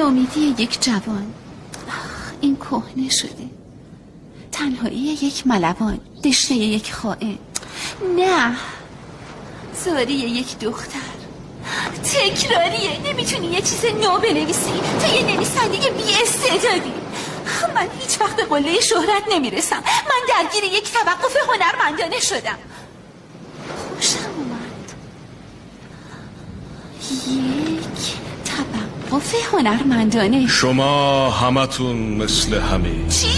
ناامیدی یک جوان، این کهنه شده. تنهایی یک ملوان، دشنه یک خائن، نه زاری یک دختر، تکراریه. نمیتونی یه چیز نو بنویسی؟ تو یه نویسنده بی استعدادی. من هیچ وقت به قله شهرت نمیرسم. من درگیر یک توقف هنرمندانه شدم. خوشم اومد. یک توقف هنرمندانه. شما همتون مثل همین. چی؟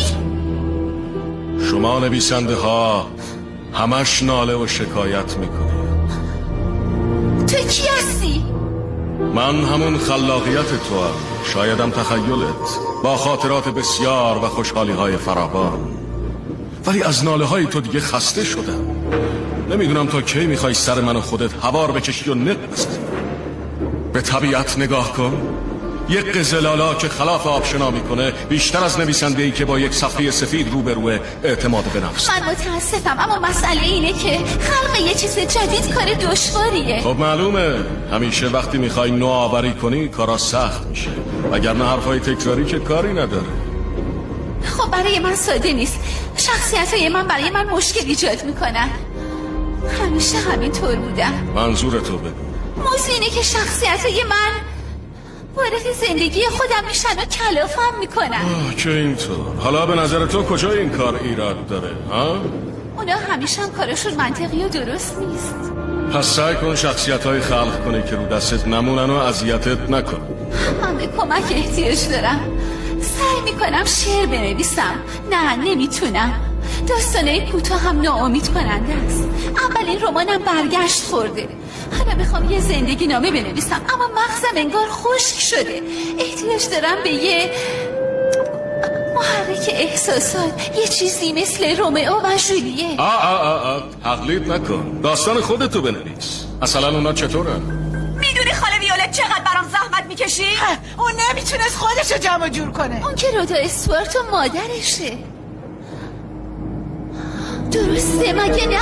شما نویسنده ها همش ناله و شکایت میکنید. تو کی هستی؟ من همون خلاقیت تو هم. شایدم تخیلت با خاطرات بسیار و خوشحالی های فراوان، ولی از ناله های تو دیگه خسته شدم. نمیدونم تا کی میخوای سر من و خودت هوار بکشی و نق بزنی. به طبیعت نگاه کن. یک قزلالا که خلاف آبشنا میکنه بیشتر از نویسنده‌ای که با یک صفحه سفید روبروه اعتماد به نفس. من متاسفم، اما مسئله اینه که خلق یه چیز جدید کار دشواریه. خب معلومه همیشه وقتی میخوای نوآوری کنی کارا سخت میشه، وگرنه حرفای تکراری که کاری نداره. خب برای من ساده نیست. شخصیت‌های من برای من مشکل ایجاد میکنن. همیشه همینطور بودم. منظورتو بگو. موضوع اینه که شخصیت‌های من وارد زندگی خودم میشن و کلافم میکنن. که اینطور. حالا به نظر تو کجا این کار ایراد داره ها؟ اونا همیشه هم کارشون منطقی و درست نیست. پس سعی کن شخصیت‌های خلق کنی که رو دستت نمونن و اذیتت نکن. من به کمک احتیاج دارم. سعی میکنم شعر بنویسم. نه نمیتونم. داستانه کوتاه هم ناامید کننده است. اولین رمانم برگشت خورده. حالا میخوام یه زندگی نامه بنویسم، اما مغزم انگار خشک شده. احتیاج دارم به یه محرک احساسات، یه چیزی مثل رومئو و ژولیت. تقلید نکن، داستان خودتو بنویس. مثلا اونا چطورن؟ میدونی خاله ویولت چقدر برام زحمت میکشی؟ اون نمیتونست خودشو جمع جور کنه. اون که رودا استوارت و مادرشه. درسته مگه نه؟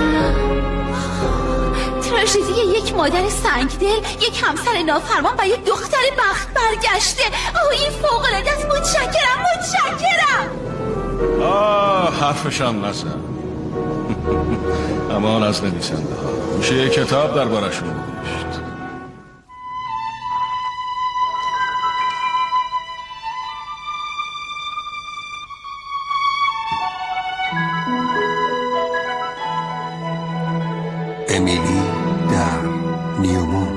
تراژدی یک مادر سنگدل، یک همسر نافرمان و یک دختر بخت برگشته. این فوق‌العاده است. متشکرم. حرفشم نزن. امان از نویسنده ها، میشه یک کتاب دربارشون نوشت. امیلی در نیومون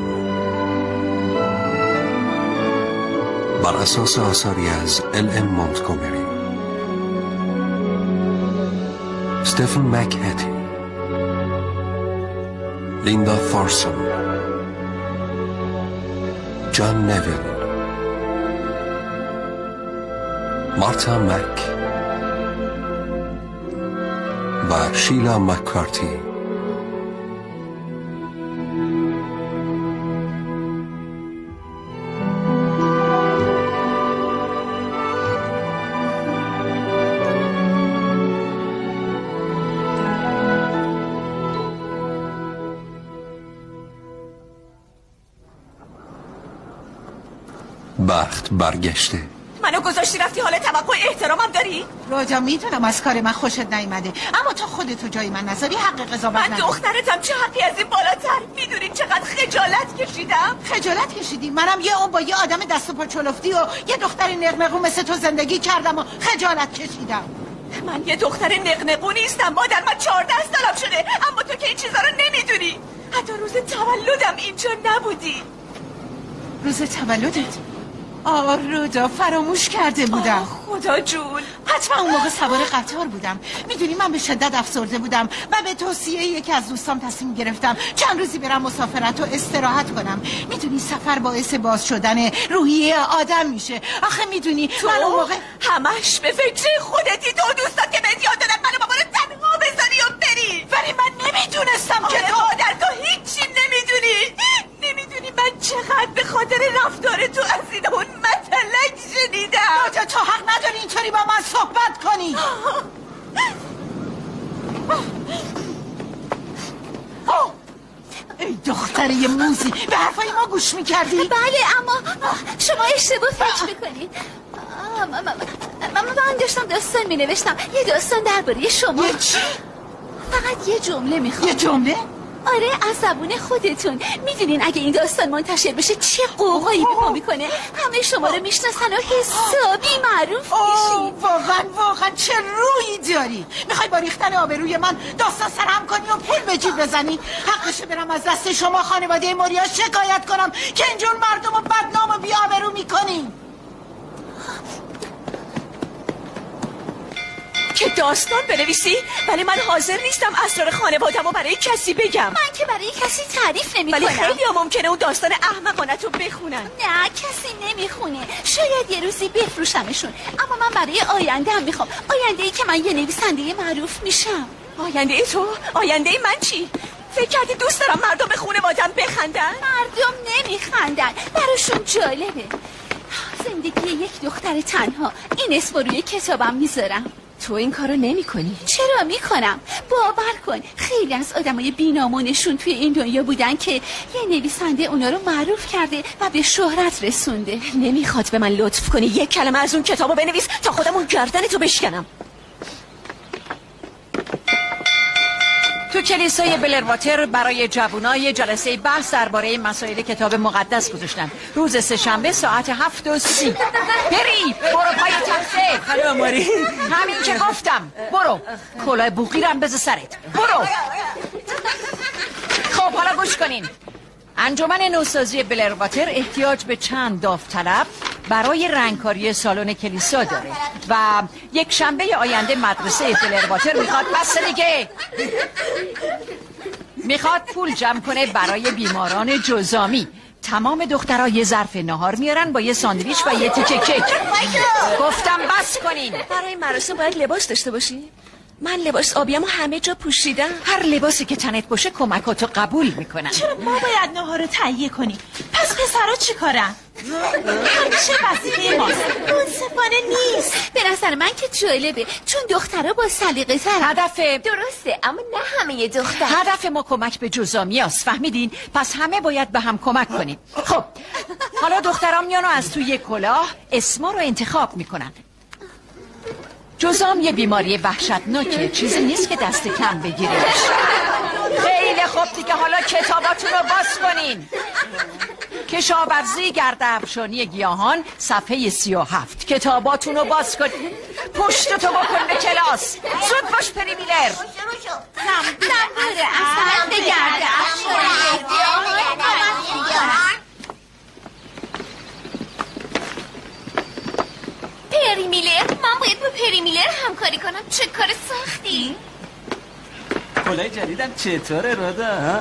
بر اساس آثاری از ال مونتگومری، استفن مکهتی، لیندا فارسون، جان نویل، مارتا مک و شیلا مکارتی. بخت برگشته. منو گذاشتی رفتی، حال توقع احترامم داری؟ روجا میدونم از کار من خوشت نیومده، اما تا خودتو جای من نذاری حق قضاوت من نداری. دخترتم، چه حقی از این بالاتر؟ میدونی چقدر خجالت کشیدم؟ خجالت کشیدی؟ منم یه اون با یه آدم دست و پا چلفتی و یه دختر نقنقو مثل تو زندگی کردم و خجالت کشیدم. من یه دختر نقنقو نیستم مادر. من 14 سالم شده، اما تو که این چیزا رو نمیدونی. حتی روز تولدم اینجا نبودی. روز تولدت؟ رودا فراموش کرده بودم. خدا جون، حتما اون موقع سوار قطار بودم. میدونی من به شدت افسرده بودم و به توصیه یکی از دوستام تصمیم گرفتم چند روزی برم مسافرت و استراحت کنم. میدونی سفر باعث باز شدن روحیه آدم میشه. آخه میدونی من اون موقع همش به فکر خودتی. تو دوستات که بهت یاد دادن منو بابا رو تنها بذاری و بری، ولی من نمیدونستم که تو مادر تو هیچی نمیدونی. نمیدونی من چقدر به خاطر رفتار تو از این اون مطلق شنیدم. تو حق نداری اینطوری با من صحبت کنی. ای دختر دختره موزی به حرفای ما گوش میکردی؟ بله، اما شما اشتباه فکر میکنید. من داشتم داستان مینوشتم، یه داستان درباره شما. یه چی؟ فقط یه جمله میخوام. یه جمله؟ آره، از زبون خودتون. میدونین اگه این داستان منتشر بشه چه قوقایی به پا میکنه؟ همه شما رو میشناسن و حسابی معروف میشید. واقعا چه رویی داری؟ میخوای با ریختن آبروی من داستان سرهم کنی و پول به جیب بزنی؟ حقشه برم از دست شما خانواده موریا شکایت کنم که اینجور مردم رو بدنام و بی آبرو میکنی؟ که داستان بنویسی؟ ولی من حاضر نیستم اسرار خانواده‌مو برای کسی بگم. من که برای کسی تعریف نمی‌کنم. ولی خیلی ممکنه اون داستان احمقانه رو بخونن. نه، کسی نمیخونه. شاید یه روزی بفروشمشون، اما من برای آینده‌ام میخوام. آینده‌ای که من یه نویسنده معروف میشم. آینده تو؟ آینده من چی؟ فکر کردی دوست دارم مردم به خانواده‌ام بخندن؟ مردم نمیخندن، براشون جالبه. زندگی یک دختر تنها، این اسم روی کتابم میذارم. تو این کارو نمی کنی؟ چرا میکنم؟ باور کن خیلی از آدمای بی‌نامونشون توی این دنیا بودن که یه نویسنده اونا رو معروف کرده و به شهرت رسونده. نمیخواد به من لطف کنی یک کلمه از اون کتابو بنویس تا خودم اون گردنتو بشکنم. تو کلیسای بلرواتر برای جوانای جلسه بحث درباره مسائل کتاب مقدس گذاشتن. روز سه‌شنبه ساعت 7:30. پری برو پای تخته. خانم ماری، همین که گفتم. برو کلاه بوقیرم بذار سرت. برو. خب حالا گوش کنین. انجمن نوسازی بلرواتر احتیاج به چند داوطلب برای رنگکاری سالن کلیسا داره و یک شنبه آینده مدرسه بلرواتر میخواد بس دیگه میخواد پول جمع کنه برای بیماران جزامی. تمام دخترها یه ظرف نهار میارن با یه ساندویچ و یه تیکه کیک. گفتم بس کنین. برای مراسم باید لباس داشته باشی؟ من لباس آبیامو همه جا پوشیدم. هر لباسی که تنت باشه کمکاتو قبول میکنن. چرا ما باید نهار رو تهیه کنیم؟ پس پسرها چی کارن؟ همیشه وظیفه ماست، منصفانه نیست. به نظر من که جالبه، چون دخترها با سلیقه تر. درسته، اما نه همه دختر. هدف ما کمک به جزامی هست، فهمیدین؟ پس همه باید به هم کمک کنیم. خب حالا دخترام میان و از توی یک کلاه اسما رو انتخاب میکنن. جزام یه بیماری وحشتناکه، چیزی نیست که دست کم بگیریش. خیلی خوب دیگه، حالا کتاباتون رو باز کنین. کشاورزی گرده‌افشانی گیاهان صفحه 37. کتاباتون رو باز کنین. پشتتو بکن به کلاس. زود باش پری میلر. زنبور اصلا به گرده‌افشانی گیاهان. پری میلر، من باید با پری میلر همکاری کنم. چه کار سختی. کلاه جدیدم چطوره رادا؟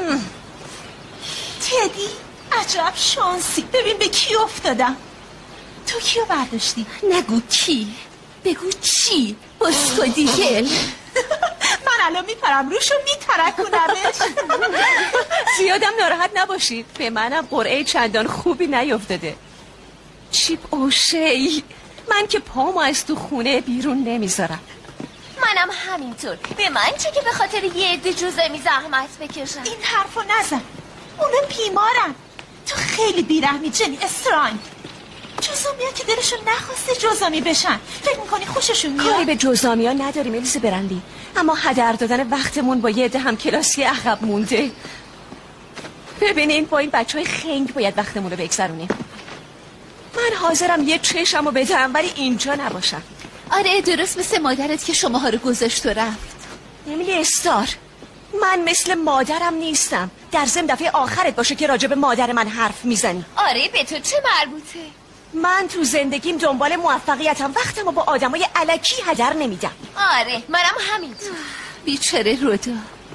تدی عجب شانسی. ببین به کی افتادم. تو کیو برداشتی؟ نگو کی، بگو چی. بسکو گل. من الان میپرم روش و میترکونمش. زیادم ناراحت نباشید، به منم قرعه چندان خوبی نیفتاده. چیپ اوشی، من که پامو از تو خونه بیرون نمیذارم. منم همینطور. به من چه که به خاطر یه عده جزامی زحمت بکشم. این حرفو نزن، اونا بیمارن. تو خیلی بیرحمی جنی استرانگ. جزامی ها که دلشون نخواسته جزامی بشن، فکر میکنی خوششون میاد؟ کاری به جزامی ها نداریم الیزه برندی، اما هدر دادن وقتمون با یه عده هم کلاسی عقب مونده. ببینین با این بچهای خنگ باید وقتمون رو بگذرونیم. من حاضرم یه چشمو بدم ولی اینجا نباشم. آره درست مثل مادرت که شماها رو گذاشت و رفت. امیلی استار، من مثل مادرم نیستم. در ضمن دفعه آخرت باشه که راجب مادر من حرف میزنی. آره به تو چه مربوطه؟ من تو زندگیم دنبال موفقیتم، وقتمو با آدمای الکی هدر نمیدم. آره منم همینطور. بیچاره رودا،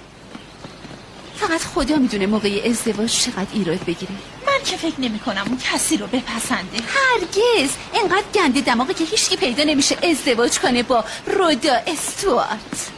فقط خدا میدونه موقع ازدواج چقدر ایراد بگیره. من که فکر نمی کنم اون کسی رو بپسنده. هرگز. اینقدر گنده دماغه که هیچکی پیدا نمیشه ازدواج کنه با رودا استوارت.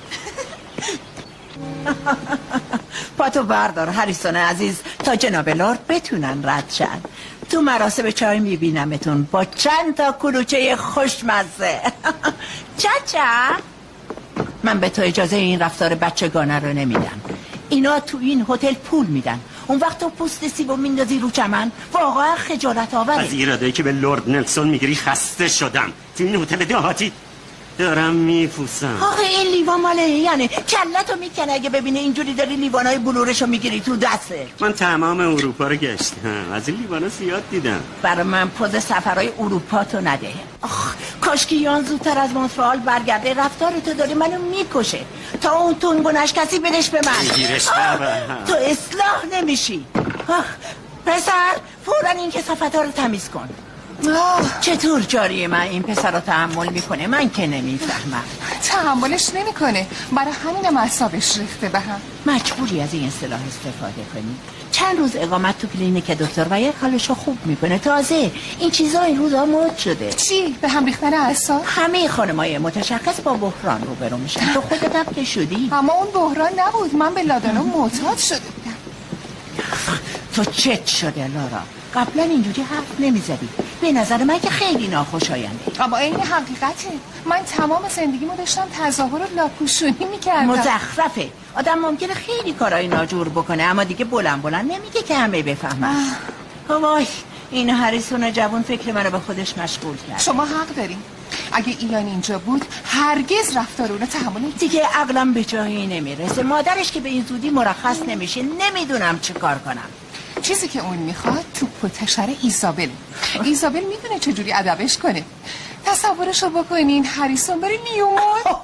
پاتو بردار هریسون عزیز تا جناب لورد بتونن رد شن. تو مراسم چای میبینمتون با چند تا کلوچه خوشمزه. چچا من به تو اجازه این رفتار بچگانه رو نمیدم. اینا تو این هتل پول میدن، اون وقت تو پوست سیبو میندازی رو چمن. واقعا خجالت آوره. از ایرادایی که به لرد نلسون میگیری خسته شدم. تو این هتل دهاتی دارم میپوسم. آخه این لیوان ماله یعنی کلتو میکنه اگه ببینه اینجوری داری لیوانای بلورشو میگیری تو دسته. من تمام اروپا رو گشتم، از این لیوانا زیاد دیدم. برای من پوز سفرهای اروپا تو نده. آخ کاش که یان زودتر از مونترال برگرده. رفتار تو داری منو میکشه. تا اون تونگونش کسی بدش به من. میگیرش تو اصلاح نمیشی. پسر فوراً این کثافت‌ها رو تمیز کن. چطور جاری من این پسر رو تحمل میکنه؟ من که نمیفهمم. تحملش نمیکنه، برای همینم اعصابش ریخته به هم. مجبوری از این اصطلاح استفاده کنی. چند روز اقامت تو کلینیک دکتر و یک حالشو خوب میکنه. تازه این چیزا این روزا مد شده. چی؟ به هم ریختن اعصاب؟ همه خانمای متشخص با بحران روبرو میشن. تو خودت هم که شدی. اما اون بحران نبود، من به لادانا معتاد شده بودم. تو چت شده لارا؟ قبلا اینجوری حرف نمیزدی. به نظر من که خیلی ناخوشاینده. اما این حقیقته. من تمام زندگیمو داشتم تظاهر و لاپوشونی میکردم. مزخرفه. آدم ممکنه خیلی کارهای ناجور بکنه اما دیگه بلند نمیگه که همه بفهمن. وای این هریسون جوان فکر منو به خودش مشغول کرد. شما حق دارین. اگه ایان اینجا بود هرگز رفتار اونو تحمل دیگه عقلم به جایی نمیرسه. مادرش که به این زودی مرخص نمیشه. نمیدونم چه کار کنم. چیزی که اون میخواد توپ و تشر ایزابل. ایزابل میدونه چجوری ادبش کنه. تصورشو بکنین هریسون بره نیومون.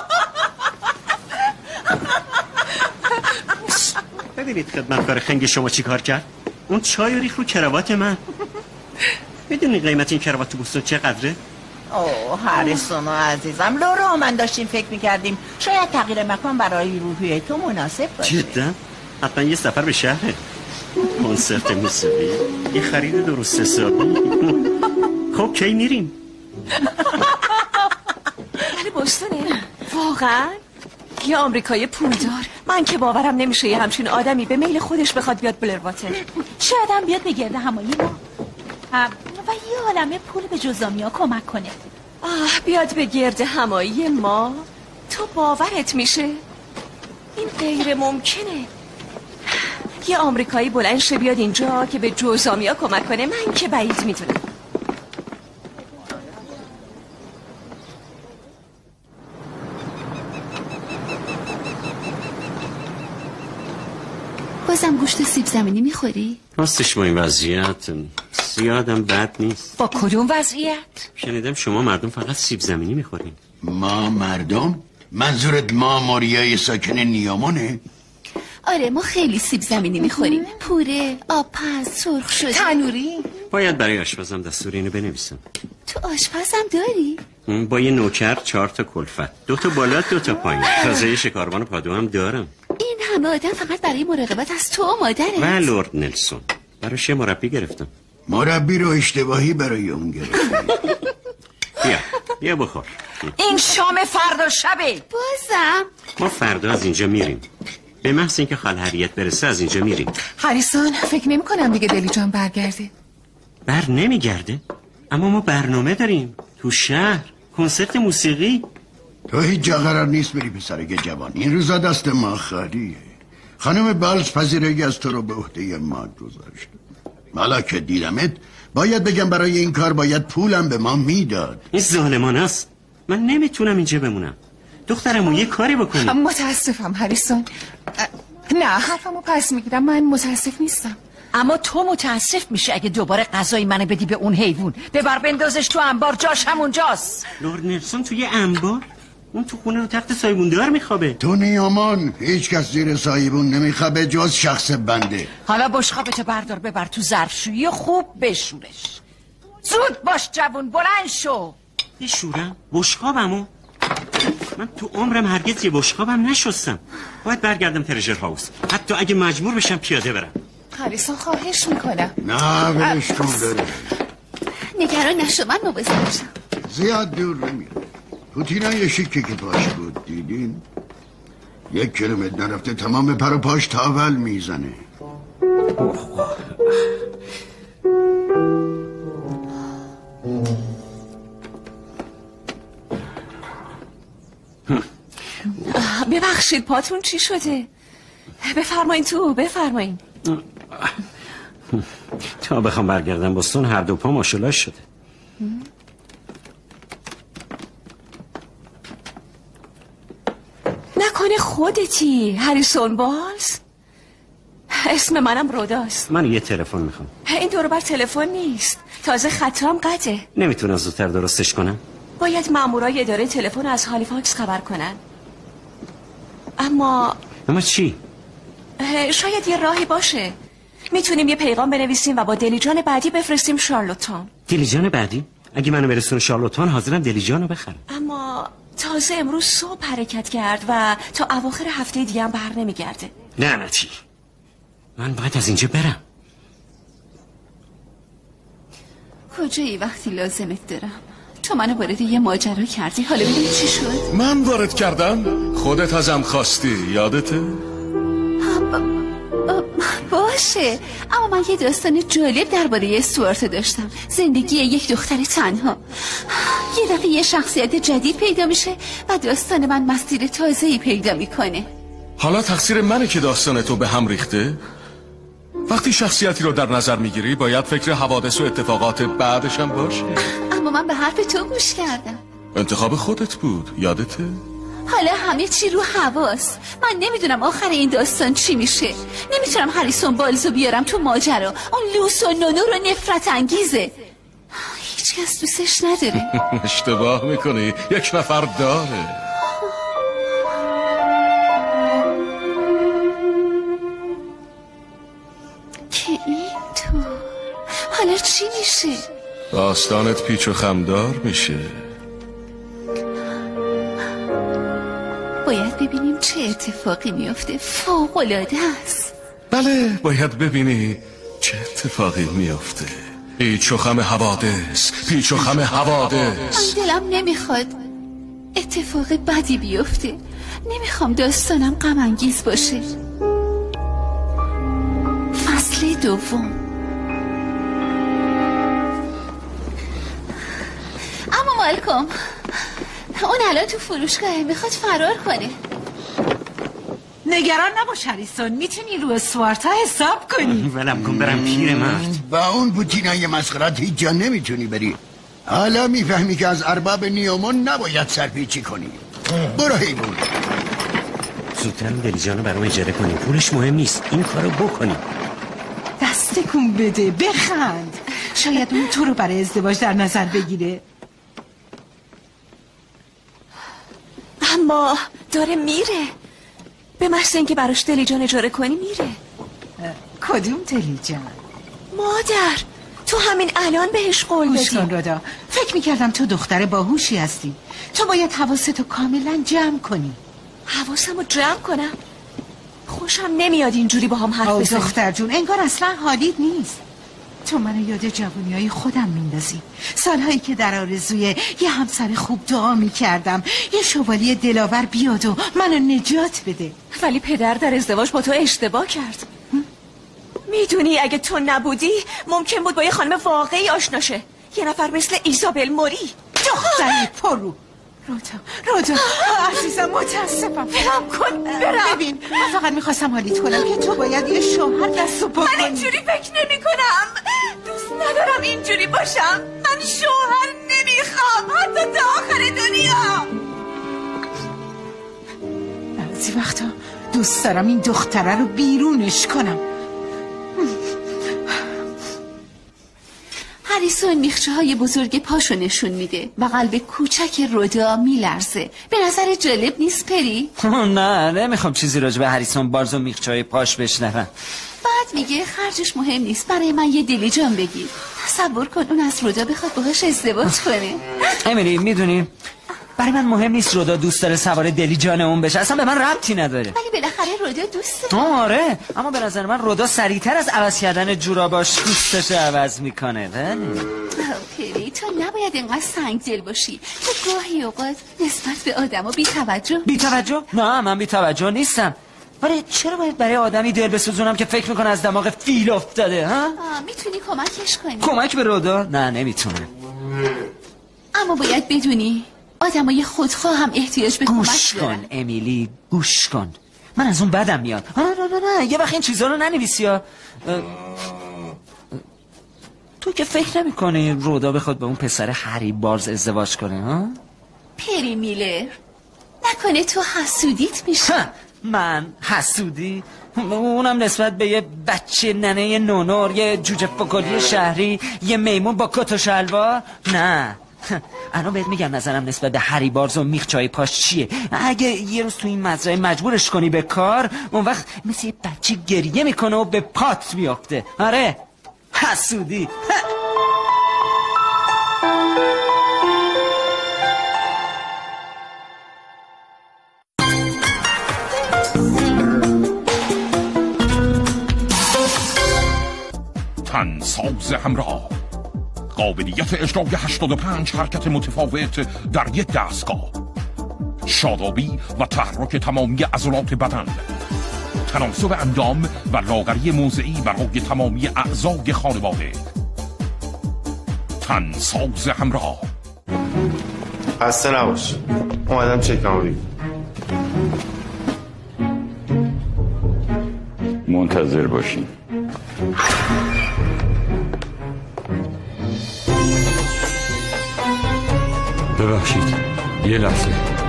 ببینید خدمتکار خنگ شما چی کار کرد؟ اون چای ریخ رو کراوات من. میدونی قیمت این کراوات تو بوستون چقدره؟ اوه هریسون عزیزم، لورا من داشتیم فکر میکردیم شاید تغییر مکان برای روحیه تو مناسب باشه. جدا؟ حتما یه سفر به شهره. کنسرت موسیقی، یه خرید درست حسابی. خب کی میریم؟ ولی بوستونه واقعا یه آمریکایی پولدار. من که باورم نمیشه یه همچین آدمی به میل خودش بخواد بیاد بلرواتر. شاید هم بیاد به گرد همایی ما و یه عالمه پول به جزامیا کمک کنه. بیاد به گرد همایی ما؟ تو باورت میشه؟ این غیر ممکنه. یه آمریکایی بلند شه بیاد اینجا که به جزامیا کمک کنه؟ من که بعید میدونم. بازم گوشت سیب زمینی میخوری؟ راستش با این وضعیت زیادم بد نیست. با کدوم وضعیت؟ شنیدم شما مردم فقط سیب زمینی میخورین. ما مردم؟ منظورت ما ماریای ساکن نیامونه؟ آره ما خیلی سیب زمینی میخوریم. پوره، آبپز، سرخ شده، تنوری. باید برای آشپزم دستور اینو بنویسم. تو آشپزم داری؟ با یه نوکر 4 تا کلفت، 2 تا بالا 2 تا پایین. تازه شکاروان پادو هم دارم. این همه آدم فقط برای مراقبت از تو و مادرت؟ من لرد نلسون براش یه مربی گرفتم. مربی رو اشتباهی برای اون گرفتم. بیا بخور. این شام فردا شبه. بازم ما فردا از اینجا میریم. به محض اینکه خال هریت برسه از اینجا میریم. هریسون فکر نمی کنم دیگه دلی جان برگرده. بر نمیگرده؟ اما ما برنامه داریم تو شهر، کنسرت موسیقی. تو هیچ جا قرار نیست بری پسرک جوان. این روزا دست ما خالیه. خانم بالز پذیرایی از تو رو به عهده ما گذاشت. حالا که دیدمت باید بگم برای این کار باید پولم به ما میداد. این ظالمانه است. من نمیتونم اینجا بمونم. دخترمو یه کاری بکنی. متاسفم هریسون. نه حرفمو پس میگیرم، من متاسف نیستم. اما تو متاسف میشه اگه دوباره غذای منو بدی به اون حیوان. ببر بندازش تو انبار، جاش همونجاست. لرد نلسون توی انبار؟ اون تو خونه رو تخت سایبوندار میخوابه. تو نیامان هیچ کس زیر سایبون نمیخوابه جز شخص بنده. حالا بشقابتو بردار ببر تو ظرفشویی خوب بشورش. زود باش جوون، بلند شو. بشورم؟ بشقابمو؟ من تو عمرم هرگز یه بشقابم نشستم. باید برگردم ترژر هاوس، حتی اگه مجبور بشم پیاده برم. هریسون خواهش میکنم. نه ولش کن بره. نگران نشو، من مواظب باشم. زیاد دور نمیره. پوتینای شیکی که پاش بود دیدین؟ 1 کیلومتر نرفته تمام پر و پاش تاول میزنه. ببخشید پاتون چی شده؟ بفرمایین تو، بفرمایین. تا بخوام برگردم بوستون هر دو پا ماشاءالله شده. نکنه خودتی هریسون بالز؟ اسم منم روداست. من یه تلفن میخوام. این دور بر تلفن نیست، تازه خطام قطعه. نمیتونم زودتر درستش کنم؟ باید مامورای اداره تلفن از هالیفاکس خبر کنن. اما چی؟ شاید یه راهی باشه. میتونیم یه پیغام بنویسیم و با دلیجان بعدی بفرستیم شارلوتان. دلیجان بعدی؟ اگه منو برسون شارلوتان حاضرم دلیجانو بخرم. اما تازه امروز صبح حرکت کرد و تا اواخر هفته دیگه هم بر نمیگرده. لعنتی، من باید از اینجا برم. کجایی وقتی لازمت دارم؟ تو منو وارد یه ماجرا کردی، حالا ببین چی شد؟ من وارد کردم؟ خودت ازم خواستی، یادته؟ باشه، اما من یه داستان جالب درباره استوارت داشتم. زندگی یک دختر تنها. یه دفعه یه شخصیت جدید پیدا میشه و داستان من مسیر تازه‌ای پیدا میکنه. حالا تقصیر منه که داستان تو به هم ریخته؟ وقتی شخصیتی رو در نظر میگیری باید فکر حوادث و اتفاقات بعدش هم باشه. اما من به حرف تو گوش کردم. انتخاب خودت بود، یادته؟ حالا همه چی رو حواس. من نمیدونم آخر این داستان چی میشه. نمیتونم هریسون بالزو بیارم تو ماجرا. اون لوس و نونو رو نفرت انگیزه. هیچ کس دوستش نداره. اشتباه میکنی، یک نفر داره. که این تو حالا چی میشه؟ داستانت پیچ و خمدار میشه. باید ببینیم چه اتفاقی میفته. فوق‌العاده است. بله، باید ببینی چه اتفاقی میفته. پیچ و خم حوادث، پیچ و خم حوادث. من دلم نمیخواد اتفاق بدی بیفته. نمیخوام داستانم غم انگیز باشه. فصل دوم. اما مالکوم، اون الان تو فروشگاهه، میخواد فرار کنه. نگران نباش هریسون، میتونی رو اسوارتا حساب کنی. ولم کن برم پیر مرد. با اون بوتینای مسخرات هیچ جا نمیتونی بری. حالا میفهمی که از ارباب نیومون نباید سرپیچی کنی. برو حیوان. زودتر دلیجانو برام اجاره کنی، پولش مهم نیست، این کارو بکنی. دست کن بده، بخند. شاید اون تو رو برای ازدواج در نظر بگیره. اما داره میره. به محض اینکه براش دلیجان اجاره کنی میره. کدوم دلیجان؟ مادر، تو همین الان بهش قول بدی. گوش کن رودا، فکر میکردم تو دختر باهوشی هستی. تو باید حواستو کاملا جمع کنی. حواسمو جمع کنم؟ خوشم نمیاد اینجوری با هم حرف بزنی. دختر جون، انگار اصلا حالیت نیست. تو منو یاد جوانیای خودم میندازی. سالهایی که در آرزوی یه همسر خوب دعا میکردم، یه شوالیه دلاور بیاد و منو نجات بده. ولی پدر در ازدواج با تو اشتباه کرد. میدونی اگه تو نبودی ممکن بود با یه خانم واقعی آشنا شه. یه نفر مثل ایزابل موری. دختری پرو. رودا عزیزم، متاسفم. برم کن برم. ببین، من فقط میخواستم حالیت کنم که تو باید یه شوهر دست و پا کنی. من اینجوری فکر نمی کنم. دوست ندارم اینجوری باشم. من شوهر نمیخوام حتی تا آخر دنیا. بعضی وقتا دوست دارم این دختره رو بیرونش کنم. هریسون میخچه های بزرگ پاشو نشون میده و قلب کوچک رودا میلرزه. به نظر جالب نیست پری؟ نه نمیخوام چیزی راجع به هریسون بالز و میخچه های پاش بشنوم. بعد میگه خرجش مهم نیست، برای من یه دلیجان بگیر. تصور کن اون از رودا بخواد باهاش ازدواج کنه. امیلی میدونی برای من مهم نیست رودا دوست داره سوار دلیجان اون بشه، اصلا به من ربطی نداره. ولی بالاخره رودا دوست داره. آره، اما به نظر من رودا سریعتر از عوض کردن جوراباش دوستش عوض میکنه. پری، تو نباید اینقدر سنگ دل باشی. تو گاهی اوقات نسبت به آدمو بی توجه؟ نه من بی توجه نیستم. ولی چرا باید برای آدمی دل بسوزونم که فکر میکنه از دماغ فیل افتاده؟ ها؟ میتونی کمکش کنی. کمک به رودا؟ نه نمیتونه. اما باید بدونی آدمای خودخواه هم احتیاج به کمک دارن. گوش کن امیلی، گوش کن. من از اون بدم میاد. نه یه وقت این چیزا رو ننویسی ها. تو که فکر نمی کنی رودا بخواد به اون پسر هری بارز ازدواج کنه ها؟ پری میلر نکنه تو حسودیت میشه؟ من حسودی؟ اونم نسبت به یه بچه ننه نونور، یه جوجه فکلی شهری، یه میمون با کت و شلوار؟ نه الان بهت میگم نظرم نسبت به هری بارز و میخچای پاش چیه. اگه یه روز تو این مزرعه مجبورش کنی به کار، اون وقت مثل یه بچه گریه میکنه و به پات میافته. آره حسودی. ساز همراه، قابلیت اجرای 85 حرکت متفاوت در یک دستگاه، شادابی و تحرک تمامی عضلات بدن، تناسب اندام و لاغری موضعی برای تمامی اعضای خانواده. ساز همراه. خسته نباش، اومدم چکمو بگیر. منتظر باشین. ببخشید یه لحظه.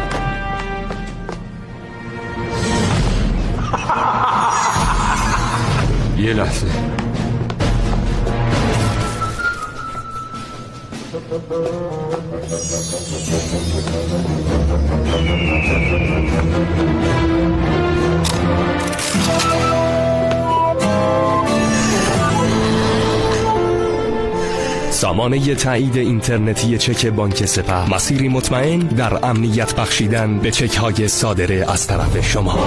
یه لحظه. سامانه تایید اینترنتی چک بانک سپه، مسیری مطمئن در امنیت بخشیدن به چک های صادره از طرف شما.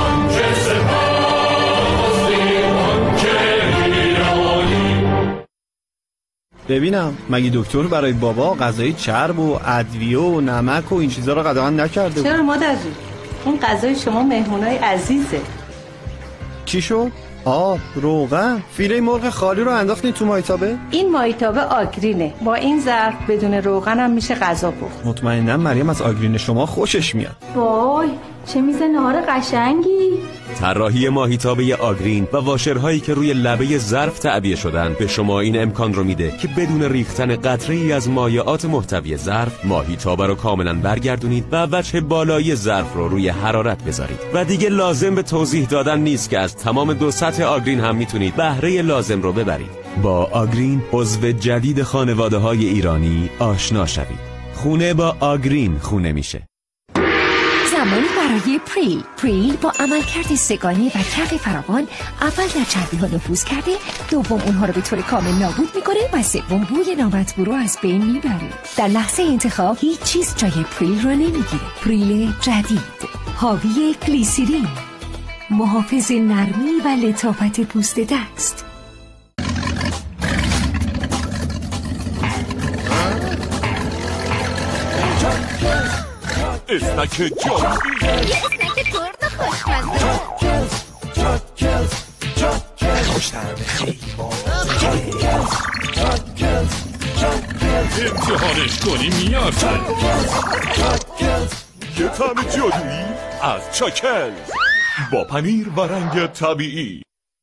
ببینم مگه دکتر برای بابا غذای چرب و ادویه و نمک و این چیزا رو قطعا نکرده؟ چرا مادر جون؟ این غذای شما مهمونای عزیزه. چی شد؟ آب، روغن، فیله مرغ خالی رو انداختین تو مایتابه؟ این مایتابه آگرینه. با این ظرف بدون روغن هم میشه غذا پخت. مطمئنم مریم از آگرین شما خوشش میاد. وای چه میز نهار قشنگی. طراحی ماهیتابه آگرین و واشرهایی که روی لبه ظرف تعبیه شدن به شما این امکان رو میده که بدون ریختن قطره‌ای از مایعات محتوی ظرف، ماهیتابه رو کاملا برگردونید و وجه بالایی ظرف رو روی حرارت بذارید. و دیگه لازم به توضیح دادن نیست که از تمام 2 سطح آگرین هم میتونید بهره لازم رو ببرید. با آگرین عضو جدید خانواده‌های ایرانی آشنا شوید. خونه با آگرین خونه میشه. زمانی برای پریل با عملکرد سگانی و کف فراوان اول در چربی‌ها نفوذ کرده، دوم اونها رو به طور کامل نابود میکنه و سوم بوی نامطبوع رو از بین میبره. در لحظه انتخاب هیچ چیز جای پریل رو نمیگیره. پریل جدید حاوی گلیسرین، محافظ نرمی و لطافت پوست دست. اسنک جادویی، یه اسنک ترد و خوشمزه. امتحانش کنی میارزن. یه طعم جادویی از چاکل با پنیر و رنگ طبیعی.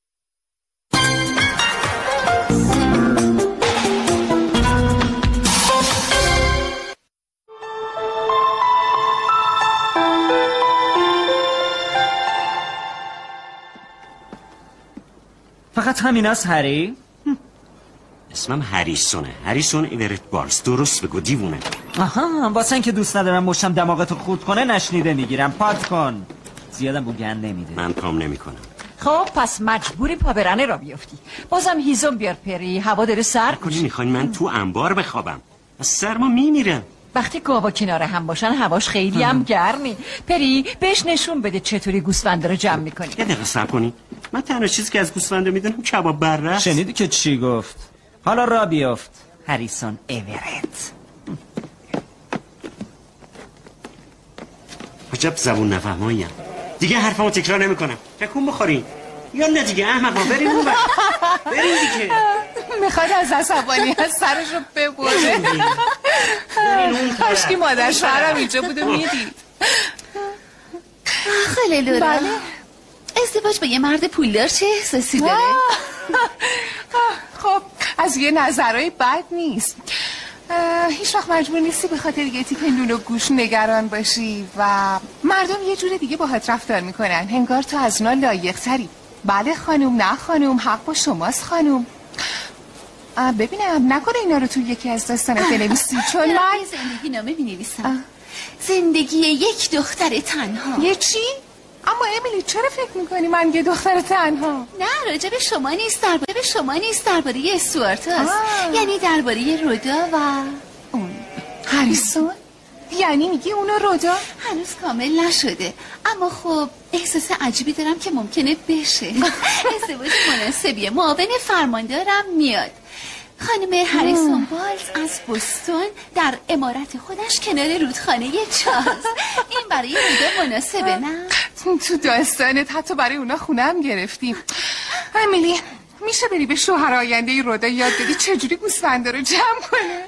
فقط همین است هری؟ اسمم هریسونه، هریسون ایورت بارز. درست بگو دیوونه. آها واسه اینکه دوست ندارم مشتم دماغتو خورد کنه نشنیده میگیرم. پات کن. زیادم بو گند نمیده. من کام نمیکنم. خب پس مجبوری پابرنه را بیافتی. بازم هیزم بیار پری، هوا داره سرد میشه. میخواین من تو انبار بخوابم؟ از سرما میمیرم. وقتی گاوا کنار هم باشن هواش خیلی هم گرمی. پری بهش نشون بده چطوری گوسفندا رو جمع میکنی. یه دقیقه صبر کنی. من تنها چیزی که از گوسفندا میدونم کباب بره. شنیدی که چی گفت؟ حالا را بیافت. هریسون ایورت. عجب زبون نفهماییم. دیگه حرفمو تکرار نمیکنم. تکون بخورین. یا نه دیگه احمقا بریم اون وقت. بریم دیگه. میخواد از عصبانی از سرشو ببره. کاشکی مادر شوهرم اینجا بود و میدید. خاله لورا، بله. ازدواج با یه مرد پولدار چه احساسی داره؟ خب از یه نظرهای بد نیست. هیچ وقت مجبور نیستی به خاطر یه تیکه نون و گوش نگران باشی و مردم یه جور دیگه باهات رفتار میکنن، انگار تو از اونا لایق تری. بله خانوم، نه خانوم، حق با شماست خانوم. ببینم نکنه اینا رو تو یکی از داستانت بنویسی، چون من زندگی نامه بنویسم. زندگی یک دختر تنها. یه چی؟ اما امیلی چرا فکر میکنی من یه دختر تنها؟ نه راجع به شما نیست، درباره استوارت هست. یعنی درباره رودا و اون هریسون. یعنی میگی اونو رودا؟ هنوز کامل نشده، اما خب احساس عجیبی دارم که ممکنه بشه. ازدواج مناسبیه، معاون فرماندارم میاد. خانم هریسون بالز از بوستون در عمارت خودش کنار رودخانه چاز. این برای رودا مناسبه نه؟ تو داستانت حتی برای اونا خونه هم گرفتیم. امیلی میشه بری به شوهر آینده رودا یاد بدی چجوری گوسفندا رو جمع کنه؟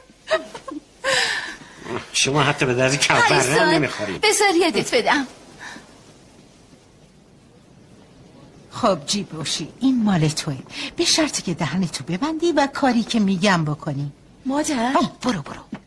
شما حتی به درد کفبره هم نمیخورید. بذار یادت بدم. خب جیب باشی، این مال توه، به شرطی که دهنتو ببندی و کاری که میگم بکنی. مادر برو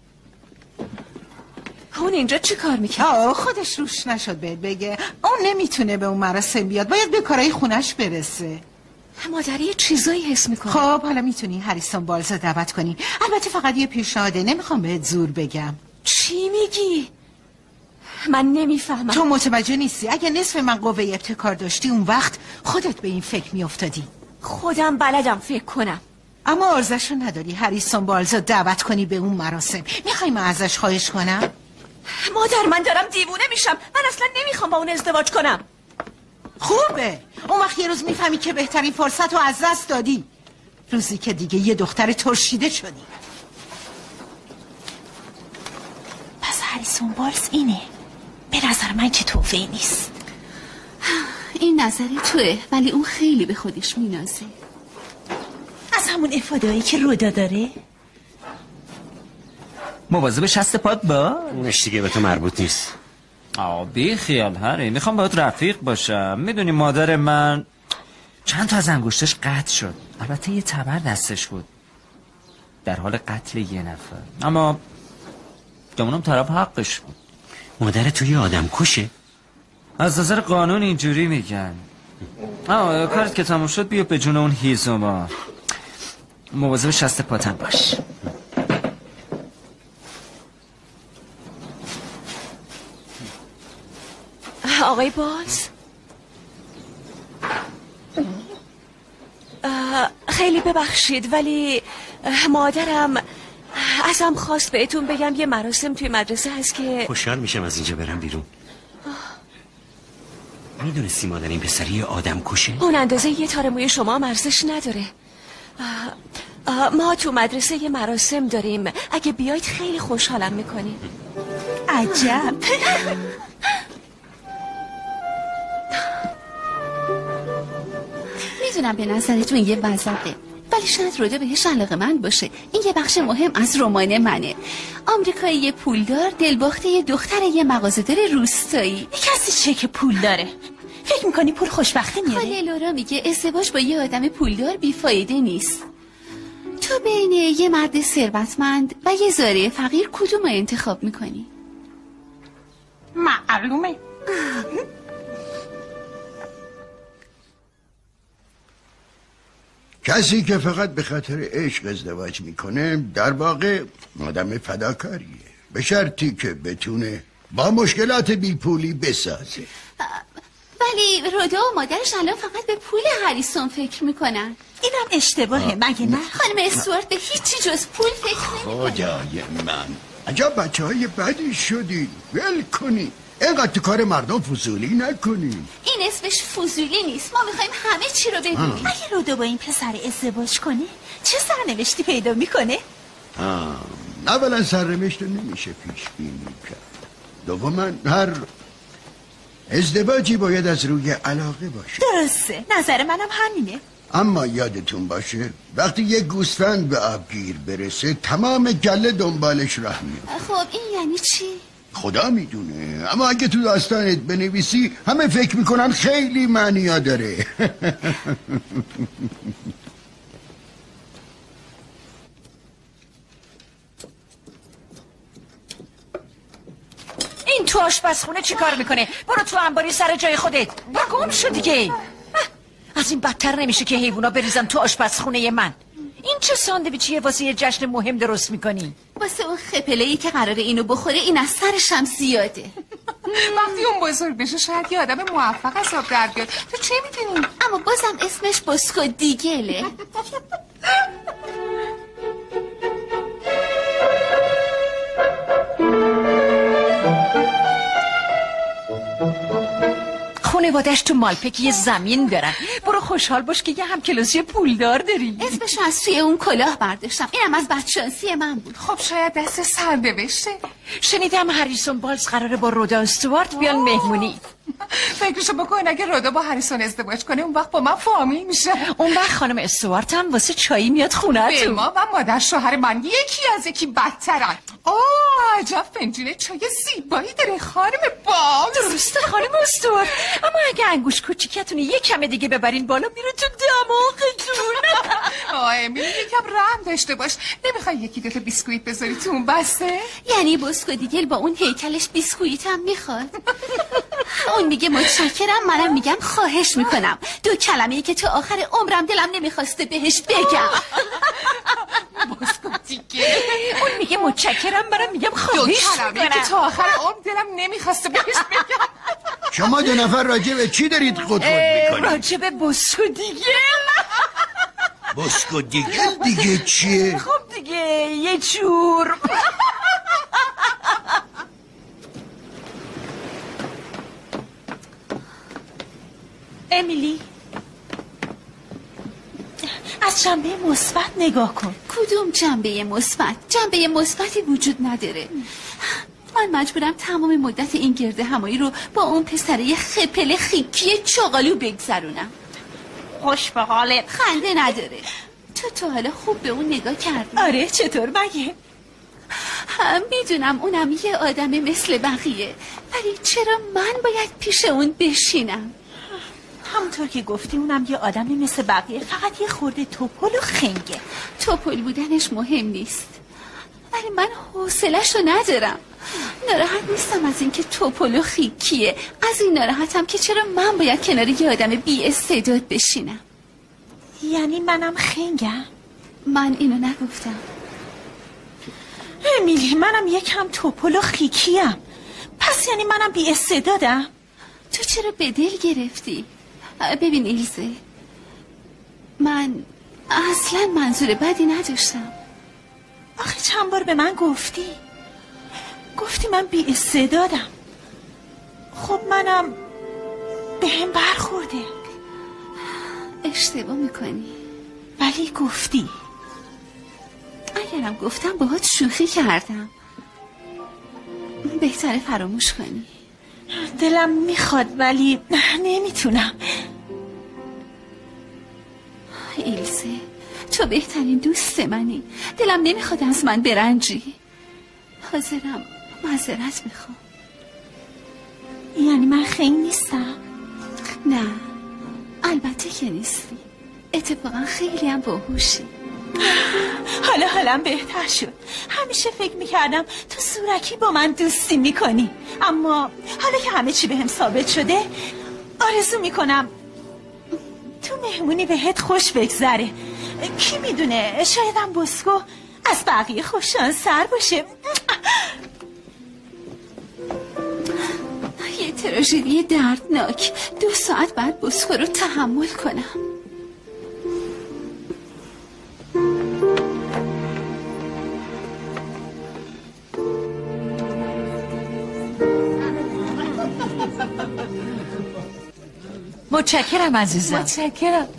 اون اینجا چی کار میکنه؟ خودش روش نشد بهت بگه. اون نمیتونه به اون مراسم بیاد، باید به کارهای خونش برسه. مادر یه چیزایی حس میکنه. خب حالا میتونی هریسون بالز رو دعوت کنی. البته فقط یه پیشنهاده، نمیخوام بهت زور بگم. چی میگی؟ من نمیفهمم. تو متوجه نیستی؟ اگه نصف من قوه ابتکار داشتی اون وقت خودت به این فکر میافتادی. خودم بلدم فکر کنم. اما ارزشو نداری هریسون بالز رو دعوت کنی به اون مراسم. میخوای من ازش خواهش کنم؟ مادر من دارم دیوونه میشم. من اصلا نمیخوام با اون ازدواج کنم. خوبه، اون وقت یه روز میفهمی که بهترین فرصت رو از دست دادی، روزی که دیگه یه دختر ترشیده شدی. پس هریسون بالز اینه. به نظر من که توفیه نیست. این نظر توه، ولی اون خیلی به خودش مینازه. از همون افادهایی که رودا داره. مواظب شست پات با. اونش دیگه به تو مربوط نیست. بی خیال هری، میخوام باید رفیق باشم. میدونی مادر من چند تا از انگشتش قطع شد، البته یه تبر دستش بود، در حال قتل یه نفر، اما گمونم طرف حقش بود. مادر تو یه آدم کشه؟ از نظر قانون اینجوری میگن. کارت که تموم شد بیا به جون اون هیزوما. مواظب شست پاتم باش. آقای بالز، خیلی ببخشید ولی مادرم ازم خواست بهتون بگم یه مراسم توی مدرسه هست که خوشحال میشم از اینجا برم بیرون. میدونستی مادر این پسری یه آدم کشه؟ اون اندازه یه تار موی شما هم ارزش نداره. ما تو مدرسه یه مراسم داریم، اگه بیاید خیلی خوشحالم میکنیم. عجب. میدونم به نظرتون یه وضعه، ولی شاید رودا بهش علاقه‌مند باشه. این یه بخش مهم از رمان منه. آمریکایی پولدار دلباخته یه دختر یه مغازه‌دار روستایی. کسی چه که پول داره؟ فکر میکنی پول خوشبختی میاره؟ خاله لورا میگه ازدواج با یه آدم پولدار بیفایده نیست. تو بین یه مرد ثروتمند و یه زاره فقیر کدوم رو انتخاب میکنی؟ معلومه. کسی که فقط به خاطر عشق ازدواج میکنه در واقع آدم فداکاریه، به شرطی که بتونه با مشکلات بیپولی بسازه. ولی رودا و مادرش الان فقط به پول هریسون فکر میکنن. اینم اشتباهه مگه نه؟ خانم استوارت به هیچی جز پول فکر نمیکنه. خدای من عجب بچه های بدی شدی. ول کنی، اینقدر تو کار مردم فضولی نکنی. این اسمش فضولی نیست، ما میخوایم همه چی رو ببینیم. اگه رودا با این پسر ازدواج کنه چه سرنوشتی پیدا میکنه؟ اولا سرنوشت نمیشه پیش بینی کرد. دوما هر ازدواجی باید از روی علاقه باشه. درسته، نظر منم همینه. اما یادتون باشه وقتی یک گوسفند به آبگیر برسه تمام گله دنبالش راه میاد. خب این یعنی چی؟ خدا میدونه، اما اگه تو داستانت بنویسی همه فکر میکنن خیلی معنی داره. این تو آشپزخونه چی کار میکنه؟ برو تو انباری سر جای خودت. گم شو دیگه. از این بدتر نمیشه که حیوونا بریزن تو آشپزخونه من. این چه ساندویچیه واسه یه جشن مهم درست میکنی؟ واسه اون خپله‌ای که قراره اینو بخوره این از سرش هم زیاده. وقتی اون بزرگ بشه شاید یه آدم موفق از آب در بیاد. تو چه میدونی؟ اما بازم اسمش بسکو دیگله. خانوادش تو مالپک یه زمین دارن. برو خوشحال باش که یه همکلاسی پولدار داری. اسمشو از توی اون کلاه برداشتم. اینم از بدشانسی من بود. خب شاید دست سرنوشته. شنیدم هریسون بالز قراره با رودا استوارت بیان مهمونی. فکرشو بکن اگه رودا با هریسون ازدواج کنه اون وقت با من فامیل میشه. اون وقت خانم استوارت هم واسه چایی میاد خونه تو. ما و مادر شوهر من یکی از یکی بدترن. عجب فنجون چای زیبایی داره خانم بالز. درسته خانم استوارت، اما اگه انگوش کوچیکتون یه کم دیگه ببرین بالا میره تو دماغتون. امیلی یکم رحم داشته باش. نمیخوای یکی دوتا بیسکویت بذاری تو اون بسته؟ یعنی بسکو دیگل با اون هیکلش بیسکویت هم میخواد؟ اون میگه متشکرم، منم میگم خواهش میکنم. دو کلمه‌ای که تا آخر عمرم دلم نمیخواسته بهش بگم. بسکو دیگل. اون میگه متشکرم، منم میگم خواهش میکنم. که تا آخر عمر دلم نمیخواسته بهش بگم. شما دو نفر راجع به چی دارید خود میکنید؟ راجع به بسکو دیگل. بسکو دیگل دیگه چیه؟ خب دیگه یه جور. امیلی از جنبه مثبت نگاه کن. کدوم جنبه مثبت؟ جنبه مثبتی وجود نداره. من مجبورم تمام مدت این گرده همایی رو با اون پسره خپل خیکی چاقالو بگذرونم. خوش به حالت. خنده نداره. تو تا حالا خوب به اون نگاه کردی؟ آره چطور مگه؟ میدونم اونم یه آدم مثل بقیه، ولی چرا من باید پیش اون بشینم؟ همونطور که گفتی اونم یه آدمی مثل بقیه، فقط یه خورده توپل و خنگه. توپل بودنش مهم نیست، ولی من حوصله‌شو ندارم. ناراحت نیستم از اینکه توپل و خیکیه، از این ناراحتم که چرا من باید کنار یه آدم بی استعداد بشینم. یعنی منم خنگم؟ من اینو نگفتم. امیلی منم یکم توپل و خیکیم، پس یعنی منم بی استعدادم؟ تو چرا به دل گرفتی؟ ببین ایلزه، من اصلا منظور بدی نداشتم. آخه چند بار به من گفتی من بی استعدادم. خب منم به هم برخورده. اشتباه میکنی. ولی گفتی. اگرم گفتم باهات شوخی کردم، بهتره فراموش کنی. دلم میخواد ولی نمیتونم. ایلزه، تو بهترین دوست منی. دلم نمیخواد از من برنجی. حاضرم معذرت میخوام. یعنی من خنگ نیستم؟ نه البته که نیستی. اتفاقا خیلی هم باهوشی. حالم بهتر شد. همیشه فکر میکردم تو زورکی با من دوستی میکنی، اما حالا که همه چی به هم ثابت شده آرزو میکنم تو مهمونی بهت خوش بگذره. کی میدونه شایدم بسکو از بقیه خوششانس‌تر باشه. یه تراژدی دردناک. 2 ساعت بعد بسکو رو تحمل کنم. متشکرم عزیزم. متشکرم.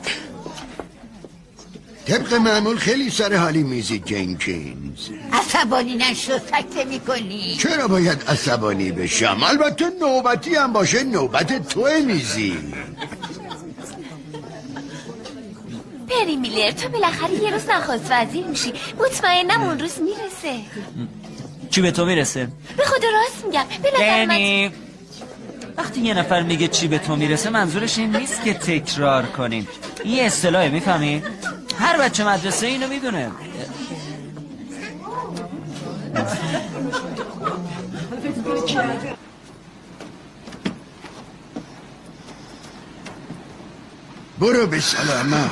طبق معمول خیلی سر حالی میزی جنکینز. عصبانی نشو، سکته میکنی. چرا باید عصبانی بشم؟ البته نوبتی هم باشه نوبت توه میزی. پری میلر، تو بالاخره یه روز نخست وزیر میشی. مطمئنم اون روز میرسه. چی به تو میرسه؟ به خدا راست میگم. به نظر من وقتی یه نفر میگه چی به تو میرسه منظورش این نیست که تکرار کنیم. این اصطلاحه، میفهمی؟ هر بچه مدرسه اینو میدونه. برو به سلامت.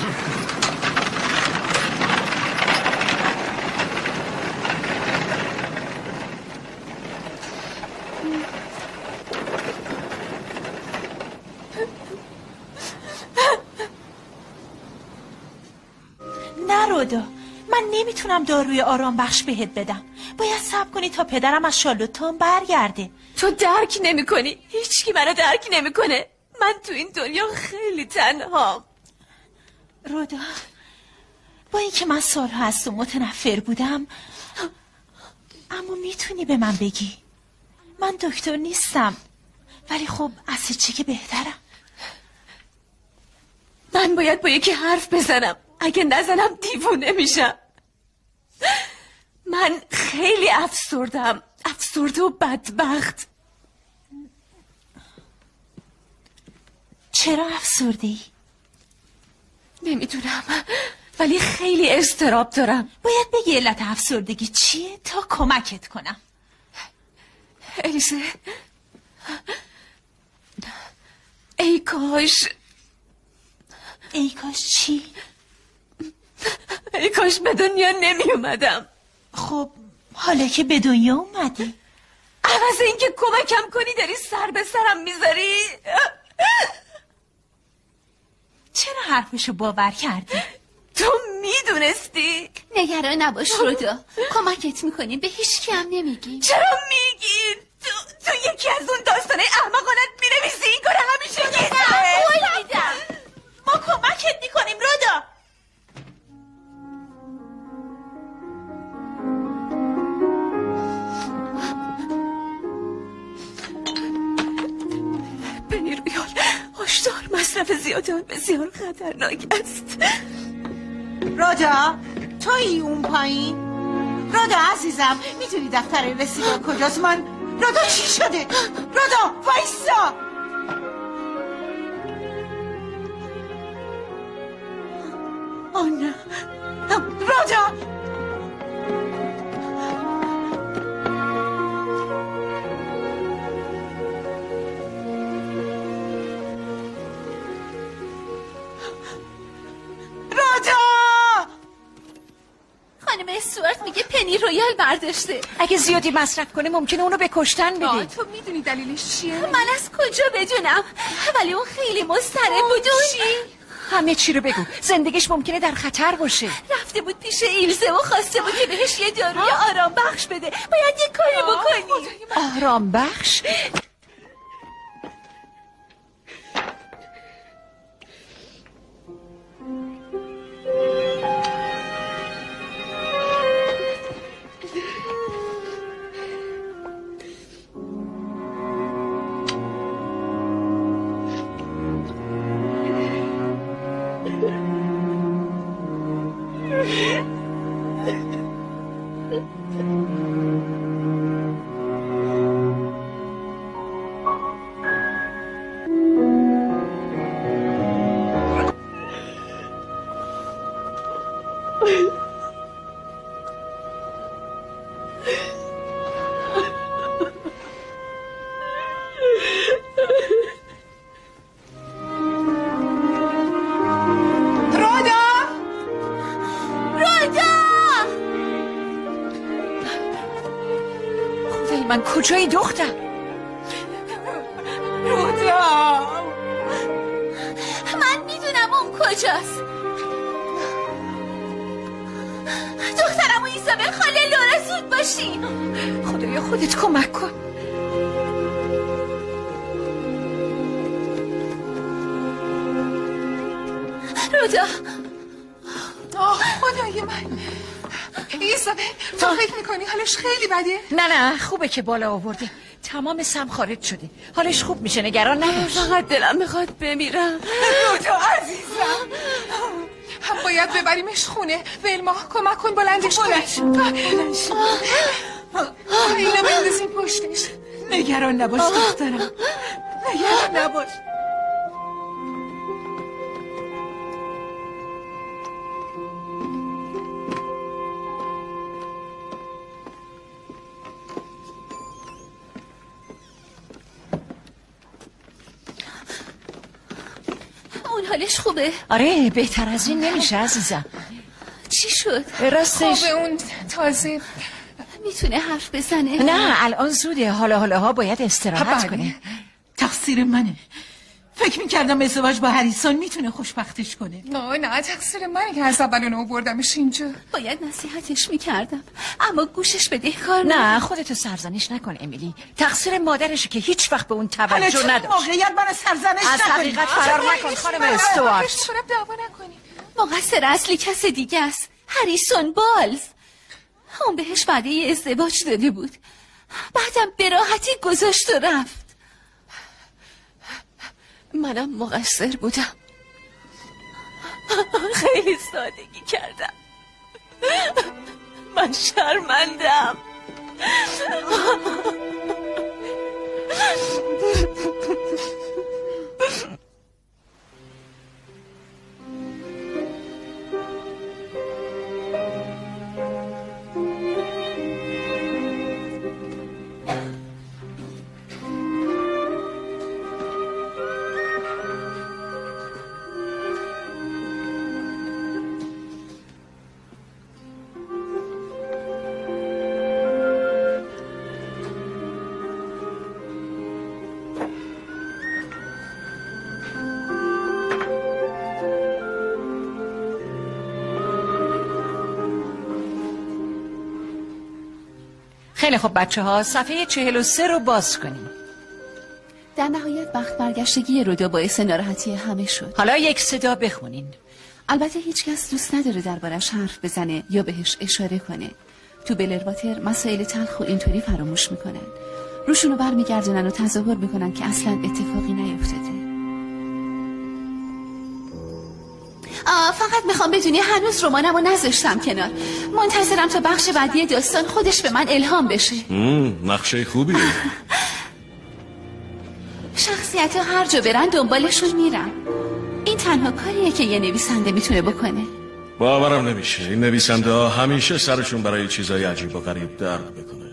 نه رودو، من نمیتونم داروی آرام بخش بهت بدم. باید صبر کنی تا پدرم از شارلوتان برگرده. تو درک نمی کنی. هیچکی منو درک نمیکنه. من تو این دنیا خیلی تنها. رودو، با اینکه من سالها از تو متنفر بودم، اما میتونی به من بگی. من دکتر نیستم، ولی خب از چی که بهترم. من باید با یکی حرف بزنم. اگه نزنم دیوونه میشم. من خیلی افسردم، افسرده و بدبخت. چرا افسرده‌ای؟ نمیدونم، ولی خیلی اضطراب دارم. باید بگی علت افسردگی چیه تا کمکت کنم. الیزه، ای کاش چی؟ ای کاش به دنیا نمی اومدم. خب حالا که به دنیا اومدی، عوض اینکه کمکم کنی داری سر به سرم میذاری. چرا حرفشو باور کردی؟ تو میدونستی؟ نگران نباش رودو، کمکت میکنیم، به هیچ کی هم نمیگی. چرا میگی؟ تو یکی از اون داستانه احمقانت مینویسی این کار همیشه میدم. ما کمکت میکنیم رودو. بنی رویال، هشدار، مصرف زیاد آن بسیار خطرناک است. رودا، تویی اون پایین؟ رودا عزیزم، میدونی دفتر رسیدگاه کجاست؟ رودا چی شده؟ رودا وایسا. آه نه رودا، خانم استوارت میگه پنی رویال برداشته. اگه زیادی مصرف کنه ممکنه اونو به کشتن بده. تو میدونی دلیلش چیه؟ من از کجا بدونم؟ ولی اون خیلی مضطرب بود. همه چی رو بگو. زندگیش ممکنه در خطر باشه. رفته بود پیش ایلزه و خواسته بود که بهش یه داروی آرام بخش بده. باید یه کاری بکنی. آرام بخش؟ من کجایی دختر؟ رودا، من میدونم اون کجاست. دخترم و ایزابل خاله لورا، زود باشین. خدایا خودت کمک کن. رودا. خدای من. ایزابل، تو فکر میکنی حالش خیلی بده؟ نه خوبه که بالا آورده. تمام سم خارج شده. حالش خوب میشه، نگران نباش. فقط دلم میخواد بمیرم. رودو عزیزم، باید ببریمش خونه. ولما کمک کن بلندش کن. اینو بندازیم پشتش. نگران نباش دخترم، نگران نباش. اون حالش خوبه؟ آره بهتر از این نمیشه عزیزم. چی شد؟ راستش خوبه اون تازه میتونه حرف بزنه؟ نه الان زوده، حالا باید استراحت کنه. تقصیر منه. فکر میکردم ازدواج با هریسون میتونه خوشبختش کنه. نه تقصیر منه که از اول اونو آوردمش اینجا. باید نصیحتش میکردم اما گوشش بده کار. نه خودتو سرزنش نکن امیلی، تقصیر مادرشه که هیچ وقت به اون توجه نداشت. موقعیت من سرزنش از حقیقت فرار نکن خانم استوارت. دعوا نکنی. مقصر اصلی کس دیگه است، هریسون بالز. اون بهش وعده ازدواج داده بود، بعدم به راحتی گذاشت و رفت. منم مقصر بودم، خیلی سادگی کردم. من شرمندم. خیلی خب بچه ها، صفحه 43 رو باز کنیم. در نهایت بخت برگشتگی رودو باعث ناراحتی همه شد. حالا یک صدا بخونین. البته هیچ کس دوست نداره دربارش حرف بزنه یا بهش اشاره کنه. تو بلرواتر مسائل تلخ و اینطوری فراموش میکنن، روشونو برمیگردونن و تظاهر میکنن که اصلا اتفاقی نیفتاده. فقط میخوام بدونی هنوز رمانمو نذاشتم کنار، منتظرم تا بخش بعدی داستان خودش به من الهام بشه. نقشه خوبیه. شخصیت ها هر جا برن دنبالشون میرم. این تنها کاریه که یه نویسنده میتونه بکنه. باورم نمیشه این نویسنده ها همیشه سرشون برای چیزای عجیب و غریب درد بکنه.